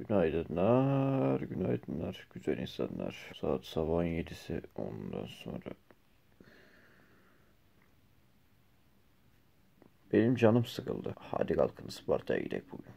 Günaydınlar, günaydınlar güzel insanlar. Saat sabahın 7'si ondan sonra. Benim canım sıkıldı. Hadi kalkın Isparta'ya gidelim bugün.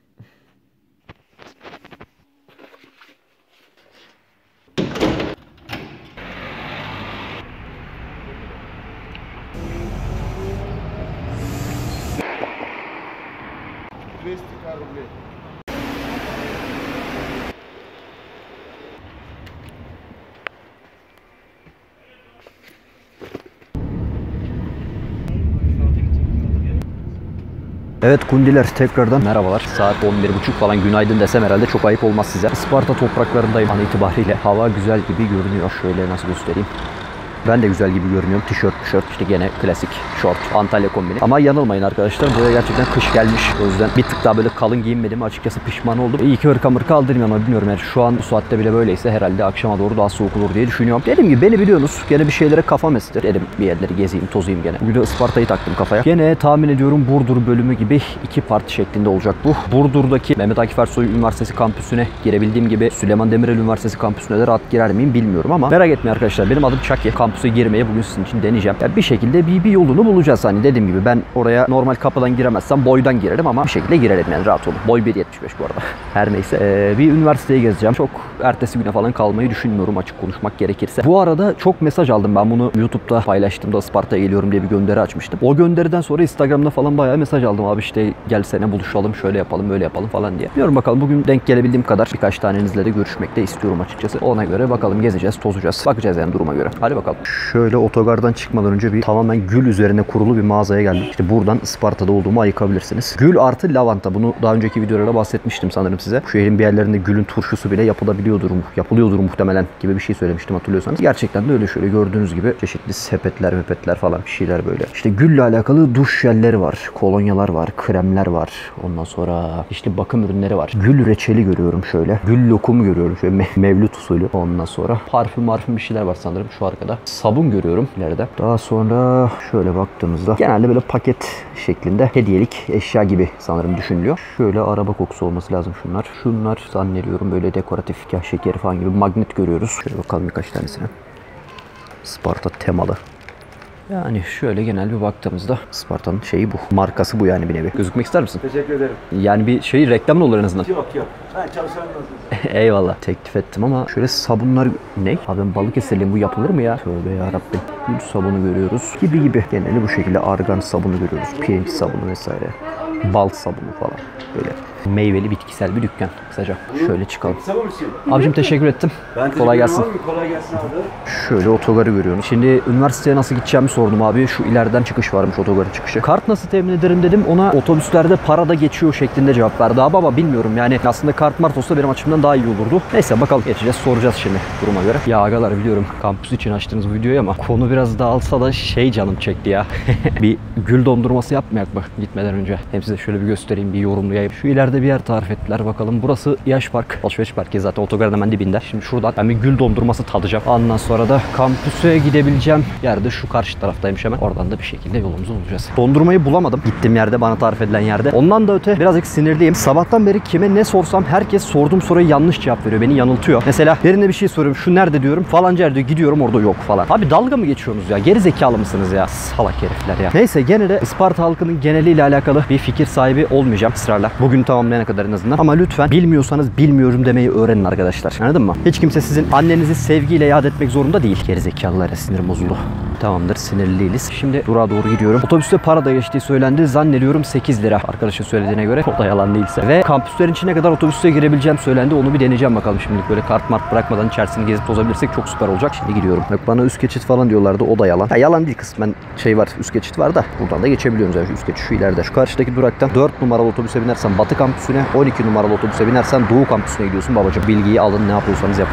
Evet kundiler, tekrardan merhabalar. Saat 11.30 falan, günaydın desem herhalde çok ayıp olmaz size. Isparta topraklarındayım an itibariyle. Hava güzel gibi görünüyor. Şöyle nasıl göstereyim. Ben de güzel gibi görünüyorum. Tişört, işte gene klasik şort, Antalya kombini. Ama yanılmayın arkadaşlar, buraya gerçekten kış gelmiş. O yüzden bir tık daha böyle kalın giyinmedim. Açıkçası pişman oldum. İyi ki hırka aldırmıyorum ama bilmiyorum. Yani şu an bu saatte bile böyleyse herhalde akşama doğru daha soğuk olur diye düşünüyorum. Dediğim gibi beni biliyorsunuz. Gene bir şeylere kafam estir. Dedim bir yerleri gezeyim, tozayım gene. Bugün de Isparta'yı taktım kafaya. Gene tahmin ediyorum Burdur bölümü gibi 2 part şeklinde olacak bu. Burdur'daki Mehmet Akif Ersoy Üniversitesi kampüsüne girebildiğim gibi Süleyman Demirel Üniversitesi kampüsüne de rahat girer miyim bilmiyorum ama merak etmeyin arkadaşlar. Benim adım Çaki. Kampüse girmeye bugün sizin için deneyeceğim. Yani bir şekilde bir yolunu bulacağız. Hani dediğim gibi ben oraya normal kapıdan giremezsem boydan girerim ama bir şekilde girerim yani, rahat olun. Boy 1.75 bu arada. Her neyse. Bir üniversiteye gezeceğim. Çok ertesi güne falan kalmayı düşünmüyorum açık konuşmak gerekirse. Bu arada çok mesaj aldım. Ben bunu YouTube'da paylaştığımda Isparta'ya geliyorum diye bir gönderi açmıştım. O gönderiden sonra Instagram'da falan bayağı mesaj aldım. Abi işte gelsene buluşalım, şöyle yapalım, böyle yapalım falan diye. Diyorum bakalım, bugün denk gelebildiğim kadar birkaç tanenizle de görüşmek de istiyorum açıkçası. Ona göre bakalım, gezeceğiz, tozacağız. Bakacağız yani duruma göre. Hadi bakalım. Şöyle otogardan çıkmadan önce bir tamamen gül üzerine kurulu bir mağazaya geldim. İşte buradan Isparta'da olduğumu ayıkabilirsiniz. Gül artı lavanta. Bunu daha önceki videolarda bahsetmiştim sanırım size. Şu şehrin bir yerlerinde gülün turşusu bile yapılıyordur muhtemelen gibi bir şey söylemiştim hatırlıyorsanız. Gerçekten de öyle, şöyle gördüğünüz gibi çeşitli sepetler falan bir şeyler böyle. İşte gülle alakalı duş jelleri var, kolonyalar var, kremler var. Ondan sonra işte bakım ürünleri var. Gül reçeli görüyorum şöyle. Gül lokumu görüyorum şöyle mevlüt usulü. Ondan sonra parfüm bir şeyler var sanırım şu arkada. Sabun görüyorum ileride. Daha sonra şöyle baktığımızda genelde böyle paket şeklinde hediyelik eşya gibi sanırım düşünülüyor. Şöyle araba kokusu olması lazım şunlar. Şunlar zannediyorum böyle dekoratif kah şekeri falan gibi magnet görüyoruz. Şöyle bakalım birkaç tanesine. Isparta temalı. Yani şöyle genel bir baktığımızda Isparta'nın şeyi bu. Markası bu yani bir nevi. Gözükmek ister misin? Teşekkür ederim. Yani bir şey reklam olur en azından. Yok. Ben çalışanım nasıl? Eyvallah. Teklif ettim ama şöyle sabunlar ne? Abi ben Balıkesirliyim, bu yapılır mı ya? Tövbe yarabbim. Gül sabunu görüyoruz. Gibi. Geneli bu şekilde argan sabunu görüyoruz. Pirinç sabunu vesaire. Bal sabunu falan. Böyle meyveli bitkisel bir dükkan kısaca. Şöyle çıkalım. Sabah mısın? Abicim teşekkür ettim. Ben Kolay gelsin. Kolay gelsin abi. Şöyle otogarı görüyorum. Şimdi üniversiteye nasıl gideceğimi sordum abi. Şu ileriden çıkış varmış, otogarın çıkışı. Kart nasıl temin ederim dedim. Ona otobüslerde para da geçiyor şeklinde cevap verdi. Abi ama bilmiyorum yani. Aslında kart mart olsa benim açımdan daha iyi olurdu. Neyse bakalım, geçeceğiz, soracağız şimdi duruma göre. Ya agalar, biliyorum kampüs için açtığınız bu videoyu ama konu biraz dağılsa da canım çekti ya. Bir gül dondurması yapmayak mı gitmeden önce? Hem size şöyle bir göstereyim, bir yorumlayayım. Şu ileride bir yer tarif ettiler bakalım. Burası Yaş Park. Alışveriş merkezi zaten, otogarın hemen dibinde. Şimdi şuradan ben bir gül dondurması tadacağım. Ondan sonra da kampüse gidebileceğim yerde şu karşı taraftaymış hemen. Oradan da bir şekilde yolumuzu bulacağız. Dondurmayı bulamadım gittiğim yerde, bana tarif edilen yerde. Ondan da öte birazcık sinirliyim. Sabahtan beri kime ne sorsam herkes sorduğum soruya yanlış cevap veriyor. Beni yanıltıyor. Mesela birine bir şey soruyorum. Şu nerede diyorum. Falanca yerde gidiyorum, orada yok falan. Abi dalga mı geçiyorsunuz ya? Geri zekalı mısınız ya? Salak herifler ya. Neyse, gene de Isparta halkının geneliyle alakalı bir fikir sahibi olmayacağım ısrarla. Bugün tamamlayana kadar en azından. Ama lütfen bilmiyorsanız bilmiyorum demeyi öğrenin arkadaşlar. Anladın mı? Hiç kimse sizin annenizi sevgiyle yad etmek zorunda değil. Gerizekalılara sinirim bozuldu. Tamamdır, sinirli değiliz. Şimdi durağa doğru gidiyorum. Otobüste para da geçtiği söylendi. Zannediyorum 8 lira arkadaşın söylediğine göre. O da yalan değilse. Ve kampüslerin içine kadar otobüste girebileceğim söylendi. Onu bir deneyeceğim bakalım şimdilik. Böyle kart mart bırakmadan içerisini gezip tozabilirsek çok süper olacak. Şimdi gidiyorum. Bak bana üst geçit falan diyorlardı. O da yalan. Ya yalan değil, kısmen şey var. Üst geçit var da. Buradan da geçebiliyoruz yani, şu üst geçit şu ileride. Şu karşıdaki duraktan 4 numaralı otobüse binersen Batı kampüsüne, 12 numaralı otobüse binersen Doğu kampüsüne gidiyorsun babacığım. Bilgiyi alın, ne yapıyorsanız yapın.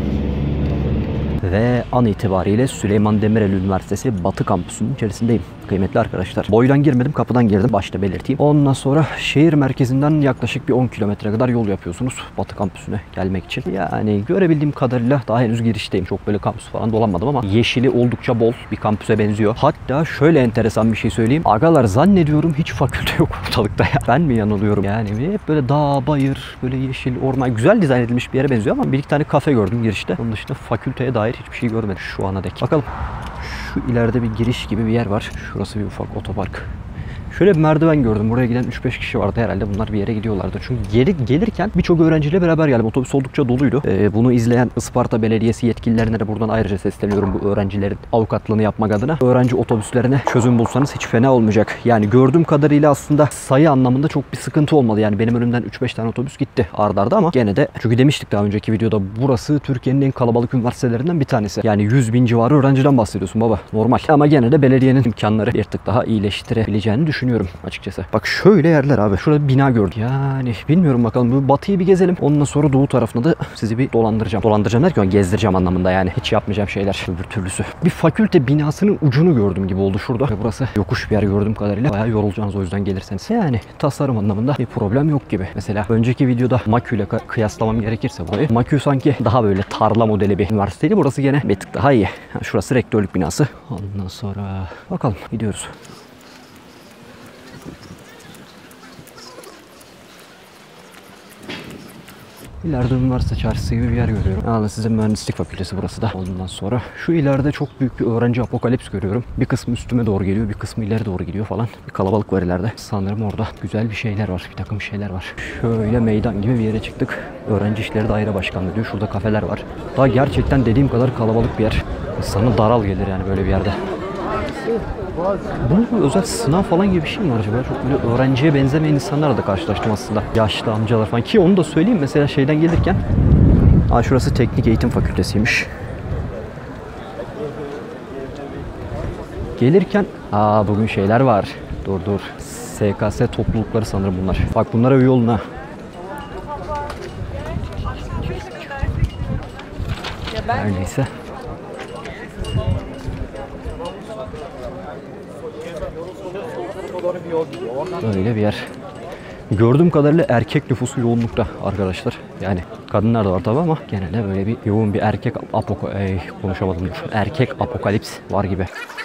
Ve an itibariyle Süleyman Demirel Üniversitesi Batı kampüsünün içerisindeyim. kıymetli arkadaşlar. Boydan girmedim, kapıdan girdim. Başta belirteyim. Ondan sonra şehir merkezinden yaklaşık bir 10 kilometre kadar yol yapıyorsunuz Batı kampüsüne gelmek için. Yani görebildiğim kadarıyla daha henüz girişteyim. Çok böyle kampüs falan dolanmadım ama yeşili oldukça bol bir kampüse benziyor. Hatta şöyle enteresan bir şey söyleyeyim. Agalar zannediyorum hiç fakülte yok ortalıkta ya. Ben mi yanılıyorum? Yani hep böyle dağ, bayır, böyle yeşil, orman. Güzel dizayn edilmiş bir yere benziyor ama bir iki tane kafe gördüm girişte. Onun dışında fakülteye dair hiçbir şey görmedim şu ana dek. Bakalım. Şu ileride bir giriş gibi bir yer var. Şurası bir ufak otopark. Şöyle bir merdiven gördüm. Buraya giden 3-5 kişi vardı herhalde. Bunlar bir yere gidiyorlardı. Çünkü gelirken birçok öğrenciyle beraber geldim. Otobüs oldukça doluydu. Bunu izleyen Isparta Belediyesi yetkililerine de buradan ayrıca sesleniyorum bu öğrencilerin avukatlığını yapmak adına. Öğrenci otobüslerine çözüm bulsanız hiç fena olmayacak. Yani gördüğüm kadarıyla aslında sayı anlamında çok bir sıkıntı olmadı. Yani benim önümden 3-5 tane otobüs gitti arda arda ama gene de çünkü demiştik daha önceki videoda burası Türkiye'nin en kalabalık üniversitelerinden bir tanesi. Yani 100.000 civarı öğrenciden bahsediyorsun baba. Normal. Ama gene de belediyenin imkanları bir tık daha iyileştirebileceğini düşünüyorum açıkçası. Bak şöyle yerler abi. Şurada bir bina gördüm. Yani bilmiyorum bakalım. Bu batıyı bir gezelim. Ondan sonra doğu tarafına da sizi bir dolandıracağım. Dolandıracağım derken gezdireceğim anlamında yani. Hiç yapmayacağım şeyler. Öbür türlüsü. Bir fakülte binasının ucunu gördüm gibi oldu şurada. Ve burası yokuş bir yer gördüğüm kadarıyla. Bayağı yorulacaksınız o yüzden gelirseniz. Yani tasarım anlamında bir problem yok gibi. Mesela önceki videoda Makü ile kıyaslamam gerekirse burayı. Makü sanki daha böyle tarla modeli bir üniversiteydi. Burası gene bir tık daha iyi. Şurası rektörlük binası. Ondan sonra bakalım gidiyoruz. İleride üniversite çarşısı gibi bir yer görüyorum. Yani size mühendislik fakültesi burası da. Ondan sonra şu ileride çok büyük bir öğrenci apokalips görüyorum. Bir kısmı üstüme doğru geliyor, bir kısmı ileri doğru gidiyor falan. Bir kalabalık var ileride. Sanırım orada güzel bir şeyler var. Bir takım şeyler var. Şöyle meydan gibi bir yere çıktık. Öğrenci İşleri Daire Başkanlığı diyor. Şurada kafeler var. Daha gerçekten dediğim kadar kalabalık bir yer. İnsanın daral gelir yani böyle bir yerde. Bu özel sınav falan gibi bir şey mi var acaba? Çok böyle öğrenciye benzemeyen insanlarla da karşılaştım aslında. Yaşlı amcalar falan ki onu da söyleyeyim mesela şeyden gelirken. Şurası Teknik Eğitim Fakültesiymiş. Gelirken bugün şeyler var. Dur. SKS toplulukları sanırım bunlar. Bak bunlara üye olun ha. Her neyse. Öyle bir yer. Gördüğüm kadarıyla erkek nüfusu yoğunlukta arkadaşlar. Yani kadınlar da var tabi ama genelde böyle bir yoğun bir erkek erkek apokalips var gibi.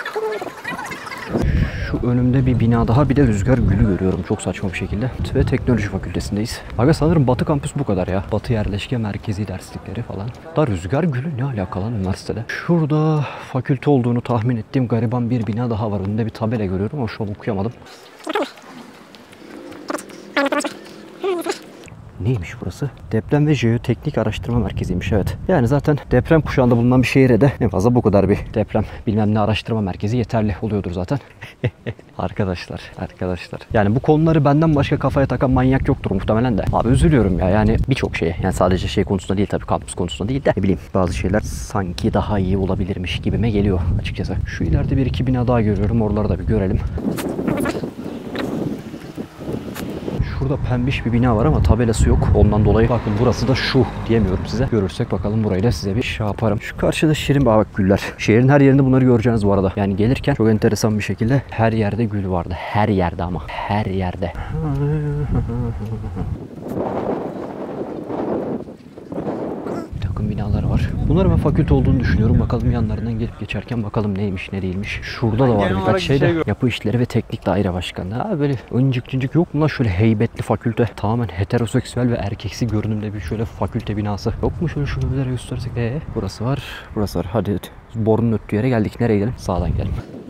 Şu önümde bir bina daha, bir de rüzgar gülü görüyorum çok saçma bir şekilde. Ve teknoloji fakültesindeyiz. Aga sanırım Batı kampüs bu kadar ya. Batı yerleşke merkezi derslikleri falan. Da rüzgar gülü ne alakalı üniversitede? Şurada fakülte olduğunu tahmin ettiğim gariban bir bina daha var. Önünde bir tabela görüyorum ama şu an okuyamadım. Neymiş burası? Deprem ve Jeoteknik Araştırma Merkezi'ymiş evet. Yani zaten deprem kuşağında bulunan bir şehire de en fazla bu kadar bir deprem bilmem ne araştırma merkezi yeterli oluyordur zaten. Arkadaşlar. Yani bu konuları benden başka kafaya takan manyak yoktur muhtemelen de. Abi üzülüyorum ya yani birçok şeye. Yani sadece şey konusunda değil tabii, kampüs konusunda değil de ne bileyim bazı şeyler sanki daha iyi olabilirmiş gibime geliyor açıkçası. Şu ileride bir iki bina daha görüyorum. Oraları da bir görelim. Şurada pembiş bir bina var ama tabelası yok. Ondan dolayı bakın burası da şu diyemiyorum size. Görürsek bakalım burayı da size bir şey yaparım. Şu karşıda şirin bak güller. Şehrin her yerinde bunları göreceğiniz bu arada. Yani gelirken çok enteresan bir şekilde her yerde gül vardı. Her yerde ama. Her yerde. Binalar var. Bunların ben fakülte olduğunu düşünüyorum. Bakalım yanlarından gelip geçerken bakalım neymiş ne değilmiş. Şurada da var birkaç şey de. Yapı İşleri ve Teknik Daire Başkanlığı. Abi böyle öncük yok mu lan şöyle heybetli fakülte? Tamamen heteroseksüel ve erkeksi görünümde bir şöyle fakülte binası. Yok mu şöyle şunu bir yere göstersek? Burası var. Burası var. Hadi borunun öttüğü yere geldik. Nereye gidelim? Sağdan gidelim.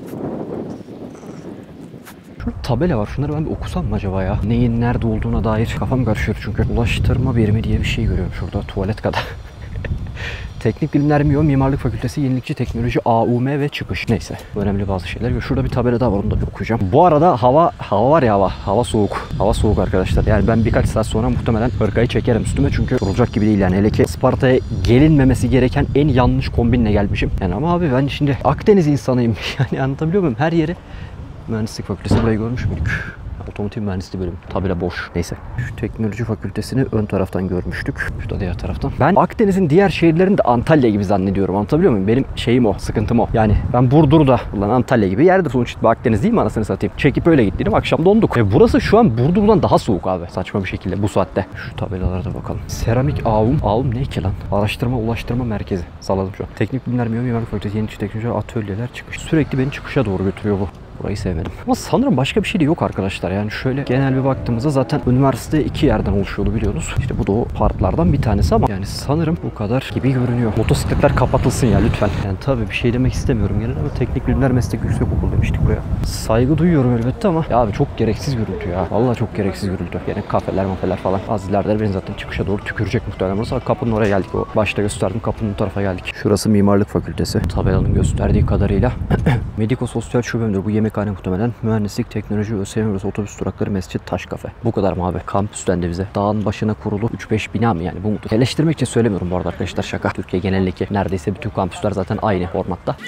Şurada tabela var. Şunları ben bir okusam mı acaba ya? Neyin nerede olduğuna dair kafam karışıyor çünkü. Ulaştırma birimi diye bir şey görüyorum şurada. Tuvalet kadar. Teknik Bilimler Mimarlık Fakültesi Yenilikçi Teknoloji AUM ve çıkış. Neyse. Önemli bazı şeyler. Şurada bir tabela daha var. Onu da bir okuyacağım. Bu arada hava var ya hava. Hava soğuk. Hava soğuk arkadaşlar. Yani ben birkaç saat sonra muhtemelen hırkayı çekerim üstüme. Çünkü olacak gibi değil yani. Hele ki Isparta'ya gelinmemesi gereken en yanlış kombinle gelmişim. Yani ama abi ben şimdi Akdeniz insanıyım. Yani anlatabiliyor muyum? Her yeri mühendislik fakültesi burayı görmüş müydük? Otomotiv mühendisliği bölümü. Tabela boş. Neyse. Şu teknoloji fakültesini ön taraftan görmüştük. Şu da diğer taraftan. Ben Akdeniz'in diğer şehirlerini de Antalya gibi zannediyorum. Anlatabiliyor muyum? Benim şeyim o. Sıkıntım o. Yani ben Burdur'da ulan Antalya gibi yerde sonuçta Akdeniz değil mi anasını satayım? Çekip öyle gittim. Akşam donduk. Burası şu an Burdur'dan daha soğuk abi. Saçma bir şekilde bu saatte. Şu tabelalara da bakalım. Seramik Ağum. Ağum ne ki lan? Araştırma Ulaştırma Merkezi. Salladım şu an. Teknik Bilimler Mimarlık Fakültesi Yeniçeri Teknoloji Atölyeler çıkış. Sürekli beni çıkışa doğru götürüyor bu. Burayı sevmedim. Ama sanırım başka bir şey de yok arkadaşlar. Yani şöyle genel bir baktığımızda zaten üniversite 2 yerden oluşuyordu biliyorsunuz. İşte bu da o partlardan bir tanesi ama yani sanırım bu kadar gibi görünüyor. Motosikletler kapatılsın ya lütfen. Yani tabii bir şey demek istemiyorum genel ama Teknik Bilimler Meslek Yüksekokulu demiştik buraya. Saygı duyuyorum elbette ama ya abi çok gereksiz gürültü ya. Vallahi çok gereksiz gürültü. Yani kafeler mafeler falan. Az ileride beni zaten çıkışa doğru tükürecek muhtemelen. Burası kapının oraya geldik. O başta gösterdim kapının bu tarafa geldik. Şurası Mimarlık Fakültesi. Tabelanın gösterdiği kadarıyla Mediko-Sosyal Şubemdir. Bu yemekhane muhtemelen. Mühendislik, teknoloji, ÖSYM burası, otobüs durakları, mescit, taş kafe. Bu kadar mı abi? Kampüsten de bize. Dağın başına kurulu 3-5 bina mı yani bu mudur? Eleştirmek için söylemiyorum bu arada arkadaşlar, şaka. Türkiye genelindeki neredeyse bütün kampüsler zaten aynı formatta.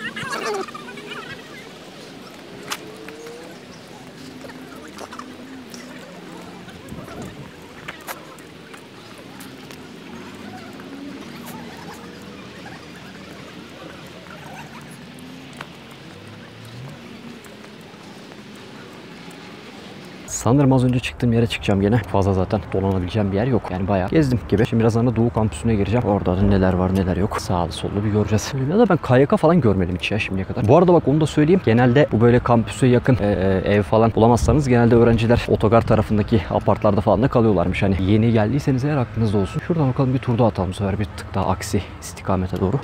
Sanırım az önce çıktığım yere çıkacağım gene. Fazla zaten dolanabileceğim bir yer yok. Yani bayağı gezdim gibi. Şimdi birazdan da Doğu Kampüsü'ne gireceğim. Orada da neler var neler yok. Sağlı sollu bir göreceğiz. Ya da ben KYK falan görmedim hiç ya şimdiye kadar. Bu arada bak onu da söyleyeyim. Genelde bu böyle kampüse yakın ev falan bulamazsanız genelde öğrenciler otogar tarafındaki apartlarda falan da kalıyorlarmış. Hani yeni geldiyseniz eğer aklınızda olsun. Şuradan bakalım bir tur daha atalım. Bu sefer bir tık daha aksi istikamete doğru.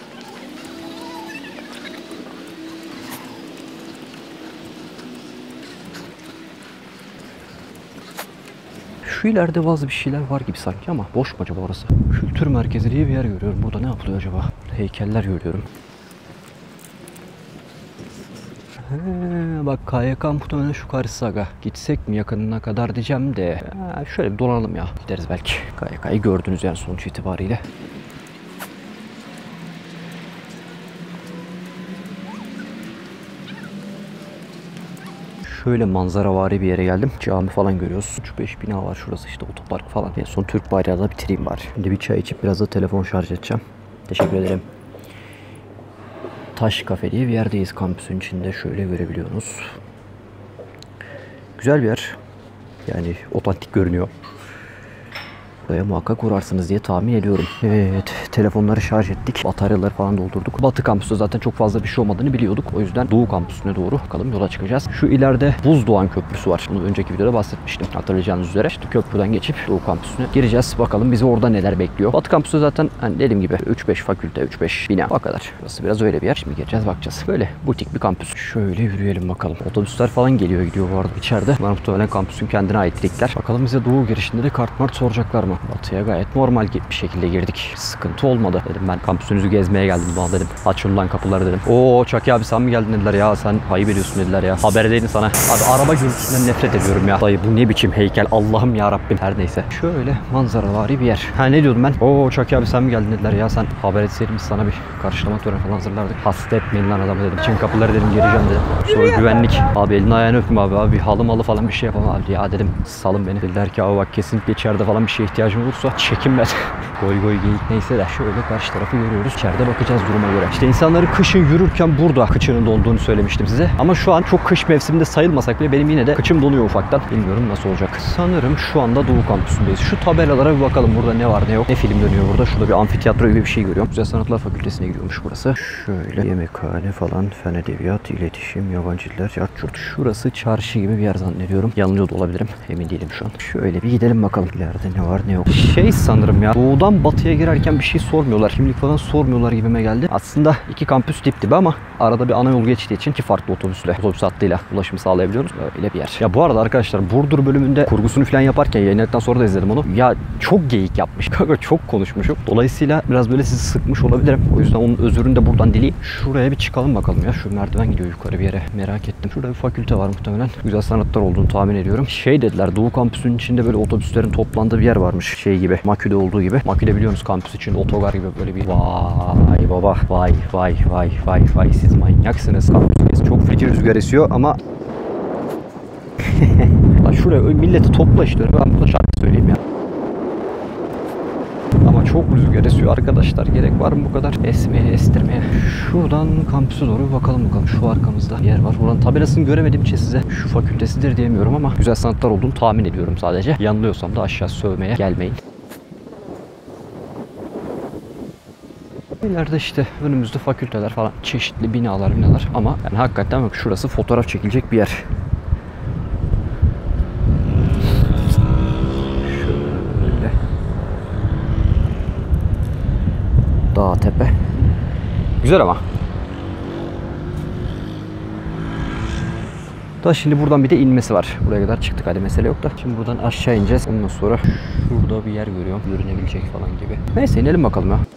Şu ileride bazı bir şeyler var gibi sanki ama boş mu acaba orası? Kültür merkezi diye bir yer görüyorum. Burada ne yapılıyor acaba? Heykeller görüyorum. Bak KYK muhtemelen şu karşısı aga. Gitsek mi yakınına kadar diyeceğim de. Şöyle bir dolanalım ya. Gideriz belki. KYK'yı gördünüz yani sonuç itibariyle. Şöyle manzaravari bir yere geldim. Cami falan görüyoruz. 3-5 bina var şurası işte otopark falan. En son Türk bayrağı da bitireyim bari. Şimdi bir çay içip biraz da telefon şarj edeceğim. Teşekkür ederim. Taş Kafe diye bir yerdeyiz kampüsün içinde. Şöyle görebiliyorsunuz. Güzel bir yer. Yani otantik görünüyor. Buraya muhakkak uğrarsınız diye tahmin ediyorum. Evet, telefonları şarj ettik. Bataryaları falan doldurduk. Batı kampüsü zaten çok fazla bir şey olmadığını biliyorduk. O yüzden Doğu kampüsüne doğru bakalım yola çıkacağız. Şu ileride Buzdoğan Köprüsü var. Bunu önceki videoda bahsetmiştim. Hatırlayacağınız üzere. İşte köprüden geçip Doğu kampüsüne gireceğiz. Bakalım bizi orada neler bekliyor. Batı kampüsü zaten hani dediğim gibi 3-5 fakülte, 3-5 bina. O kadar. Burası biraz öyle bir yer. Şimdi gireceğiz bakacağız. Böyle butik bir kampüs. Şöyle yürüyelim bakalım. Otobüsler falan geliyor gidiyor bu arada içeride. Bunlar muhtemelen kampüsün kendine ait trikler. Bakalım bize Doğu girişinde de kart mart soracaklar mı? Batı'ya gayet normal bir şekilde girdik. Sıkıntı olmadı. Dedim ben kampüsünüzü gezmeye geldim bana dedim. Açın lan kapıları dedim. Oo Çaki abi sen mi geldin dediler ya. Sen ayıp ediyorsun dediler ya. Haber edeydin sana. Abi araba gürültüsünden nefret ediyorum ya. Dayı bu ne biçim heykel Allah'ım ya Rabbim. Her neyse. Şöyle manzaravari bir yer. Ha ne diyordum ben? Oo Çaki abi sen mi geldin dediler ya. Sen haber etseydin sana bir karşılama töreni falan hazırlardık. Hasta etmeyin lan adamı dedim. Açın kapıları dedim gireceğim dedim. Sonra güvenlik. Abi elini ayağını öpme abi. Bir halı malı falan bir şey yapamam abi. Ya dedim salın beni. Dediler ki abi bak kesinlikle içeride falan bir şeye ihtiyacım olursa çekinmez. Goy goy geyik neyse de şöyle karşı tarafı görüyoruz. İçeride bakacağız duruma göre. İşte insanları kışın yürürken burada kıçının donduğunu söylemiştim size. Ama şu an çok kış mevsiminde sayılmasak bile benim yine de kıçım donuyor ufaktan. Bilmiyorum nasıl olacak. Sanırım şu anda Doğu Kampüsü'ndeyiz. Şu tabelalara bir bakalım burada ne var ne yok. Ne film dönüyor burada. Şurada bir amfiteyatro gibi bir şey görüyorum. Güzel Sanatlar Fakültesine gidiyormuş burası. Şöyle yemekhane falan, fen edebiyat, iletişim, yabancı diller, yurt. Şurası çarşı gibi bir yer zannediyorum. Yanılıyor da olabilirim. Emin değilim şu an. Şöyle bir gidelim bakalım. İleride ne var ne yok. Şey sanırım ya. Doğudan batıya girerken bir şey sormuyorlar. Kimlik falan sormuyorlar gibime geldi. Aslında iki kampüs dip dibe ama arada bir ana yol geçtiği için iki farklı otobüs hattıyla ulaşımı sağlayabiliyoruz. Öyle bir yer. Ya bu arada arkadaşlar Burdur bölümünde kurgusunu falan yaparken yayınladıktan sonra da izledim onu. Ya çok geyik yapmış. Kanka çok konuşmuşum. Dolayısıyla biraz böyle sizi sıkmış olabilirim. O yüzden onun özürünü de buradan dileyim. Şuraya bir çıkalım bakalım ya. Şu merdiven gidiyor yukarı bir yere. Merak ettim. Şurada bir fakülte var muhtemelen. Güzel sanatlar olduğunu tahmin ediyorum. Şey dediler Doğu kampüsünün içinde böyle otobüslerin toplandığı bir yer varmış. Şey gibi. Makü'de olduğu gibi. Makü'de biliyorsunuz kampüs için otogar gibi böyle bir vay baba vay siz manyaksınız. Kampüsteyiz. Çok feci rüzgar esiyor ama Lan şuraya milleti topla işte. Ben burada şarkı söyleyeyim ya. Ama çok rüzgar esiyor arkadaşlar. Gerek var mı bu kadar esmeye, estirmeye? Şuradan kampüse doğru bakalım. Şu arkamızda bir yer var. Buranın tabelasını göremediğim için size şu fakültesidir diyemiyorum ama güzel sanatlar olduğunu tahmin ediyorum sadece. Yanılıyorsam da aşağı sövmeye gelmeyin. İleride işte önümüzde fakülteler falan, çeşitli binalar ama yani hakikaten bak şurası fotoğraf çekilecek bir yer. Şöyle. Dağ tepe. Güzel ama. Da şimdi buradan bir de inmesi var. Buraya kadar çıktık, hadi mesele yok da. Şimdi buradan aşağı ineceğiz. Ondan sonra şurada bir yer görüyorum. Görünebilecek falan gibi. Neyse inelim bakalım ya.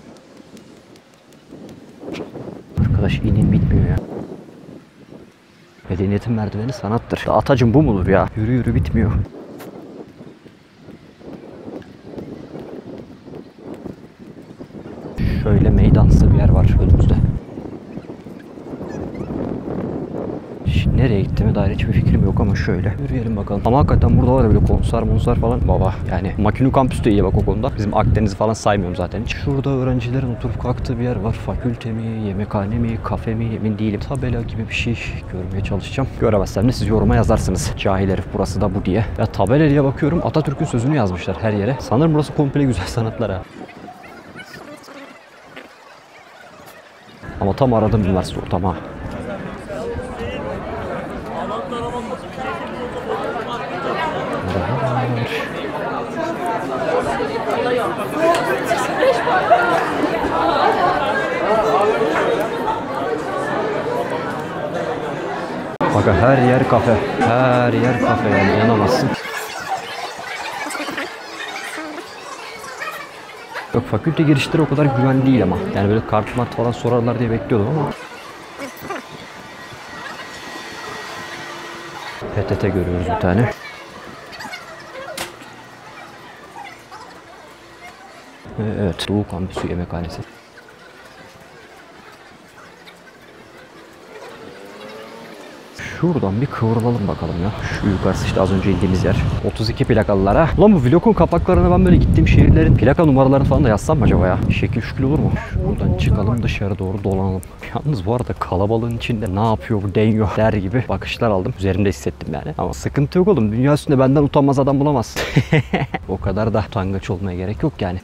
Arkadaş inin bitmiyor ya. Medeniyetin merdiveni sanattır. Atacım bu mudur ya? Yürü yürü bitmiyor. Şöyle meydansı bir yer var önümüzde. Şimdi nereye gittiğime dair hiçbir fikrim yok ama şöyle yürüyelim bakalım. Ama hakikaten burada var ya böyle konser falan baba. Yani Makinu kampüs de iyi bak o konuda. Bizim Akdeniz'i falan saymıyorum zaten hiç. Şurada öğrencilerin oturup kalktığı bir yer var. Fakülte mi, yemekhane mi, kafe mi emin değilim. Tabela gibi bir şey görmeye çalışacağım. Göremezsem de siz yoruma yazarsınız. Cahil herif burası da bu diye. Ya tabela diye bakıyorum, Atatürk'ün sözünü yazmışlar her yere. Sanırım burası komple güzel sanatlar ha. Ama tam aradığım üniversite ortamı ha. Bakın her yer kafe. Her yer kafe yani inanamazsın. Yok fakülte girişleri o kadar güvenli değil ama. Yani böyle kart falan sorarlar diye bekliyordum ama. PTT görüyoruz bir tane. Evet, Doğu Kampüsü Yemekhanesi. Şuradan bir kıvrılalım bakalım ya. Şu yukarısı işte az önce indiğimiz yer. 32 plakalılara. Ulan bu vlogun kapaklarına ben böyle gittiğim şehirlerin plaka numaralarını falan da yazsam mı acaba ya? Şekil şükür olur mu? Şuradan çıkalım dışarı doğru dolanalım. Yalnız bu arada kalabalığın içinde ne yapıyor bu deniyor der gibi bakışlar aldım. Üzerimde hissettim yani. Ama sıkıntı yok oğlum. Dünya üstünde benden utanmaz adam bulamazsın. O kadar da utangaç olmaya gerek yok yani.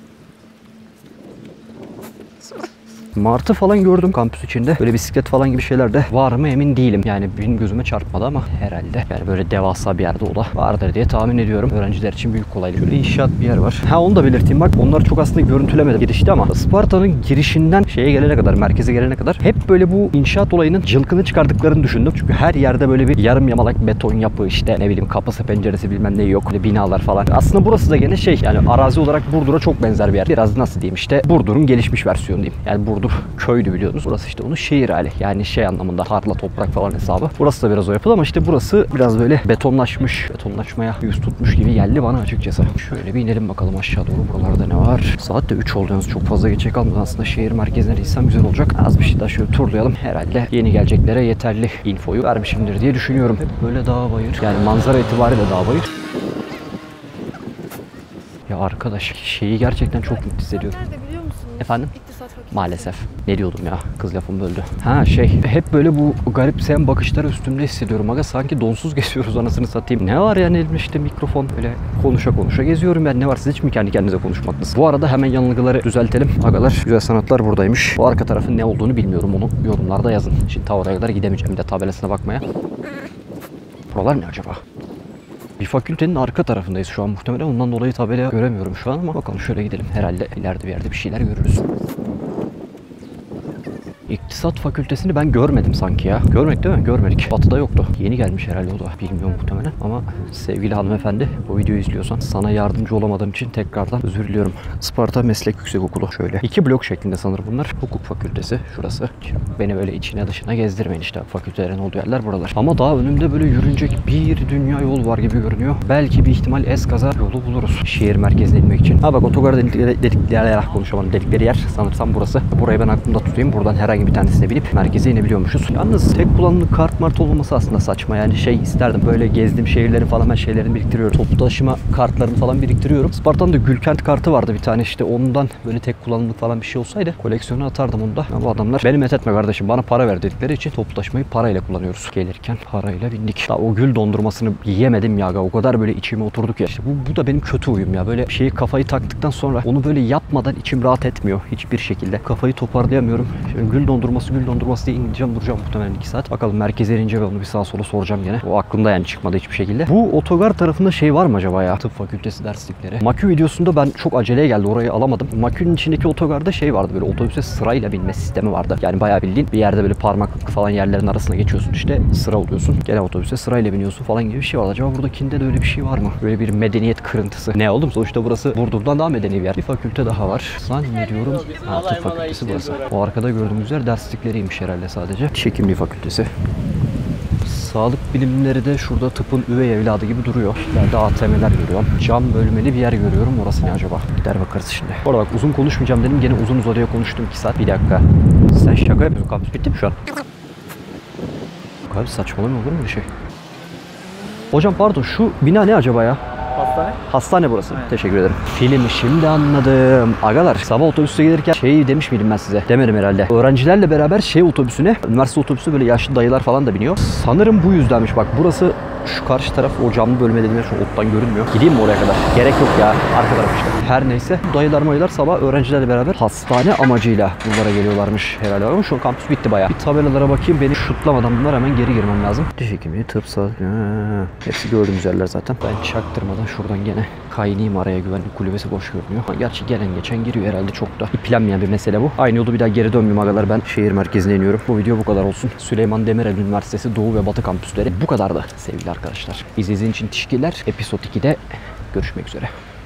Martı falan gördüm kampüs içinde. Böyle bisiklet falan gibi şeyler de var mı emin değilim. Yani benim gözüme çarpmadı ama herhalde. Yani böyle devasa bir yerde o da vardır diye tahmin ediyorum. Öğrenciler için büyük kolaylık. Şöyle inşaat bir yer var. Ha onu da belirteyim bak. Onları çok aslında görüntülemedim girişte ama Isparta'nın girişinden şeye gelene kadar, merkeze gelene kadar hep böyle bu inşaat olayının cılkını çıkardıklarını düşündüm. Çünkü her yerde böyle bir yarım yamalak beton yapı işte ne bileyim kapısı penceresi bilmem ne yok. Böyle binalar falan. Aslında burası da gene şey yani arazi olarak Burdur'a çok benzer bir yer. Biraz nasıl diyeyim işte Burdur'un gelişmiş versiyonu diyeyim. Yani Burdur köydü biliyorsunuz. Burası işte onun şehir hali. Yani şey anlamında tarla, toprak falan hesabı. Burası da biraz o yapılı ama işte burası biraz böyle betonlaşmış. Betonlaşmaya yüz tutmuş gibi geldi bana açıkçası. Şöyle bir inelim bakalım aşağı doğru. Buralarda ne var? Saat de 3 oldu yalnız çok fazla geçe kalmadan aslında şehir merkezine insan güzel olacak. Az bir şey daha şöyle turlayalım. Herhalde yeni geleceklere yeterli infoyu vermişimdir diye düşünüyorum. Hep böyle dağ bayır. Yani manzara itibariyle dağ bayır. Ya arkadaş şeyi gerçekten çok mutlu hissediyorum. Nerede biliyor musunuz? Efendim? İktisat fakültesi. Maalesef. Ne diyordum ya? Kız lafımı böldü. Ha şey hep böyle bu garipseyen bakışlar üstümde hissediyorum. Aga sanki donsuz geziyoruz anasını satayım. Ne var yani elimde işte mikrofon öyle konuşa geziyorum ben. Ne var siz hiç mi kendi kendinize konuşmaktasınız? Bu arada hemen yanılgıları düzeltelim. Agalar güzel sanatlar buradaymış. Bu arka tarafın ne olduğunu bilmiyorum onu. Yorumlarda yazın. Şimdi ta oraya kadar gidemeyeceğim bir de tabelasına bakmaya. Buralar ne acaba? Bir fakültenin arka tarafındayız şu an muhtemelen. Ondan dolayı tabela göremiyorum şu an ama bakalım şöyle gidelim. Herhalde ileride bir yerde bir şeyler görürüz. İktisat fakültesini ben görmedim sanki ya. Görmedik değil mi? Görmedik. Batı'da yoktu. Yeni gelmiş herhalde o da. Bilmiyorum muhtemelen. Ama sevgili hanımefendi bu videoyu izliyorsan sana yardımcı olamadığım için tekrardan özür diliyorum. Isparta Meslek Yüksekokulu. Şöyle. 2 blok şeklinde sanırım bunlar. Hukuk fakültesi. Şurası. Şimdi beni böyle içine dışına gezdirmeyin işte. Fakültelerin olduğu yerler buralar. Ama daha önümde böyle yürünecek bir dünya yol var gibi görünüyor. Belki bir ihtimal eskaza yolu buluruz. Şehir merkezine inmek için. Ha bak otogar dedikleri yer sanırsam burası. Burayı ben aklımda tutayım. Buradan herhangi herhangi bir tanesine binip merkeze inebiliyormuşuz. Yalnız tek kullanımlık kart mart olmaması aslında saçma. Yani isterdim. Böyle gezdiğim şehirlerin falan ben şeylerini biriktiriyorum. Toplu taşıma kartlarını falan biriktiriyorum. Sparta'nın da Gülkent kartı vardı bir tane, işte ondan böyle tek kullanımlık falan bir şey olsaydı koleksiyona atardım onu da. Ama bu adamlar beni methetme kardeşim, bana para ver dedikleri için toplu taşımayı parayla kullanıyoruz. Gelirken parayla bindik. Daha o gül dondurmasını yiyemedim ya. O kadar böyle içime oturduk ya. İşte bu da benim kötü huyum ya. Böyle bir şeyi kafayı taktıktan sonra onu böyle yapmadan içim rahat etmiyor hiçbir şekilde. Kafayı toparlayamıyorum. Şimdi gül dondurması diye ineceğim duracağım muhtemelen 2 saat. Bakalım merkeze inince ve onu bir sağa sola soracağım gene. O aklımda yani çıkmadı hiçbir şekilde. Bu otogar tarafında şey var mı acaba ya? Tıp fakültesi derslikleri. Makü videosunda ben çok aceleye geldi, orayı alamadım. Makü'nün içindeki otogarda şey vardı, böyle otobüse sırayla binme sistemi vardı. Yani bayağı bildiğin bir yerde böyle parmaklık falan yerlerin arasına geçiyorsun, işte sıra oluyorsun. Gene otobüse sırayla biniyorsun falan gibi bir şey var. Acaba buradakinde de öyle bir şey var mı? Böyle bir medeniyet kırıntısı. Ne oğlum? Sonuçta burası Burdur'dan daha medeni bir yer. Bir fakülte daha var. Zannediyorum tıp fakültesi burası. O arkada gördüğümüz yer derslikleriymiş herhalde sadece. Çekimli fakültesi. Sağlık bilimleri de şurada tıpın üvey evladı gibi duruyor. İleride ATM'ler görüyorum. Cam bölmeli bir yer görüyorum. Orası ne acaba? Gider bakarız şimdi. Bu arada bak, uzun konuşmayacağım dedim. Gene uzun uzadıya konuştum 2 saat. Bir dakika. Sen şaka yapıyorsun. Kampüs bitti mi şu an? Abi saçmalama, olur mu bir şey? Hocam pardon, şu bina ne acaba ya? Hastane. Hastane burası. Evet. Teşekkür ederim. Filmi şimdi anladım. Agalar, sabah otobüste gelirken şey demiş miydim ben size? Demedim herhalde. Öğrencilerle beraber otobüsüne, üniversite otobüsü, böyle yaşlı dayılar falan da biniyor. Sanırım bu yüzdenmiş. Bak burası, şu karşı taraf, o camlı bölme dediğim şu ottan görünmüyor. Gideyim mi oraya kadar? Gerek yok ya. Arka taraf işte. Her neyse. Dayılar mayılar sabah öğrencilerle beraber hastane amacıyla bunlara geliyorlarmış herhalde. Ama şu an kampüs bitti bayağı. Bir tabelalara bakayım. Beni şutlamadan bunlar, hemen geri girmem lazım. Diş hekimi, tıp, hepsi gördüğümüz yerler zaten. Ben çaktırmadan şuradan gene kaynayayım araya, güvenlik kulübesi boş görünüyor. Gerçi gelen geçen giriyor herhalde, çok da iplenmeyen bir mesele bu. Aynı yolu bir daha geri dönmeyeyim agalar, ben şehir merkezine iniyorum. Bu video bu kadar olsun. Süleyman Demirel Üniversitesi Doğu ve Batı kampüsleri bu kadardı sevgili arkadaşlar. İzlediğiniz için teşekkürler. Episode 2'de görüşmek üzere.